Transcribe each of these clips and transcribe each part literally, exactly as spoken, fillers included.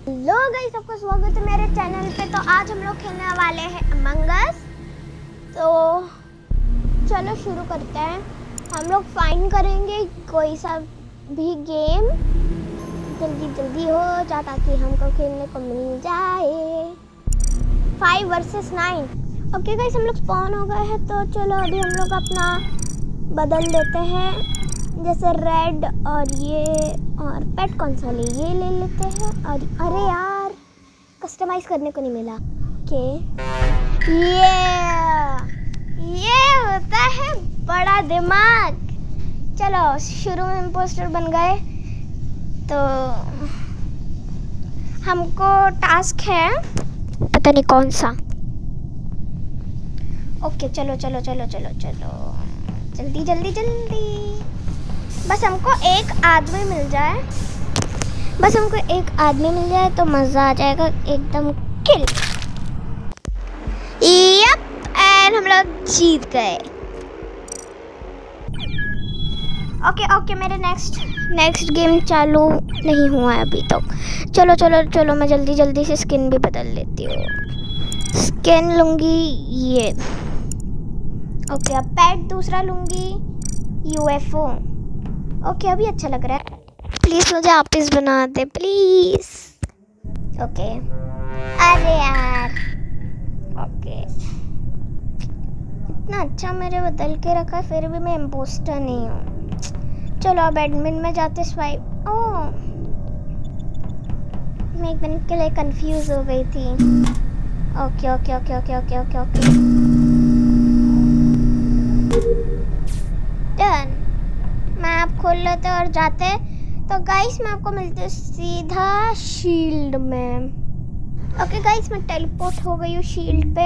Hello guys, सबको स्वागत है मेरे चैनल पे। तो आज हम लोग खेलने वाले हैं अमंग अस। तो चलो शुरू करते हैं। हम लोग फाइंड करेंगे कोई सा भी गेम, जल्दी जल्दी हो जा ताकि हमको खेलने को मिल जाए। Five versus nine. Okay guys, हम लोग स्पॉन हो गए हैं। तो चलो अभी हम लोग अपना बदल लेते हैं, जैसे रेड और ये और पेट कौन सा ले ये ले लेते हैं। और अरे यार कस्टमाइज करने को नहीं मिला। ओके ये ये होता है बड़ा दिमाग। चलो शुरू में इम्पोस्टर बन गए। तो हमको टास्क है, पता नहीं कौन सा। ओके चलो चलो चलो चलो चलो जल्दी जल्दी जल्दी। बस हमको एक आदमी मिल जाए, बस हमको एक आदमी मिल जाए तो मज़ा आ जाएगा एकदम। किल। यप, एंड हम लोग जीत गए। ओके ओके मेरे नेक्स्ट नेक्स्ट गेम चालू नहीं हुआ है अभी तक। तो। चलो चलो चलो मैं जल्दी जल्दी से स्किन भी बदल लेती हूँ। स्किन लूँगी ये। ओके अब पैट दूसरा लूँगी, यूएफओ। ओके अभी अच्छा लग रहा है। प्लीज़ मुझे वापस बना दे प्लीज़। ओके अरे यार ओके इतना अच्छा मेरे बदल के रखा है, फिर भी मैं इम्पोस्टर नहीं हूँ। चलो अब एडमिन में जाते स्वाइप। ओह मैं एक मिनट के लिए कंफ्यूज हो गई थी। Okay okay okay okay okay okay okay done. Map खोल लेते और जाते। तो गाइस मैं आपको मिलती हूँ सीधा शील्ड में। ओके गाइस मैं टेलीपोर्ट हो गई हूँ शील्ड पे।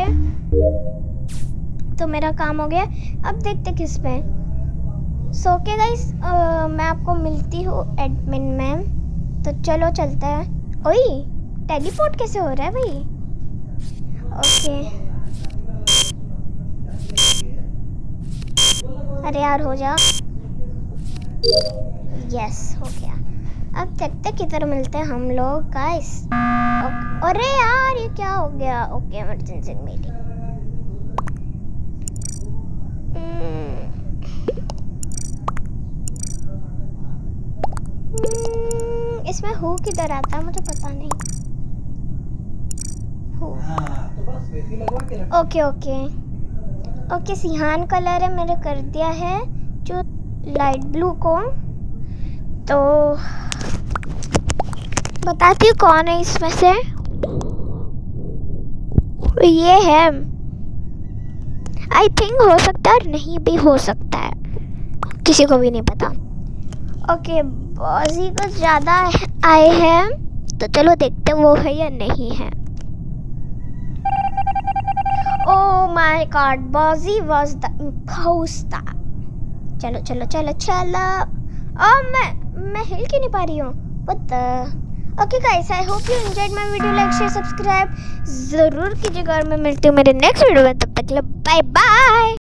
तो मेरा काम हो गया। अब देखते किस पे। सो ओके गाइस मैं आपको मिलती हूँ एडमिन में। तो चलो चलते हैं। ओए टेलीपोर्ट कैसे हो रहा है भाई। ओके अरे यार हो जा। यस हो गया। अब देखते किधर मिलते हैं हम लोग गाइस। अरे यार ये क्या हो गया। Okay emergency meeting. इसमें हु किधर आता है मुझे पता नहीं। Okay okay okay cyan colour है, मैंने कर दिया है जो लाइट ब्लू को। तो बताती हूँ कौन है इसमें से। ये है, आई थिंक हो सकता है और नहीं भी हो सकता है, किसी को भी नहीं पता। ओके बॉजी को ज़्यादा आए हैं तो चलो देखते वो है या नहीं है। ओह माय गॉड बॉजी वाज द इम्पोस्टर। चलो चलो चलो चलो। और मैं मैं हिल क्यों नहीं पा रही हूँ। What the. Okay guys I hope you enjoyed my video. Like share subscribe ज़रूर कीजिएगा और मैं मिलती हूँ मेरे नेक्स्ट वीडियो में। तब तक के लिए बाय बाय।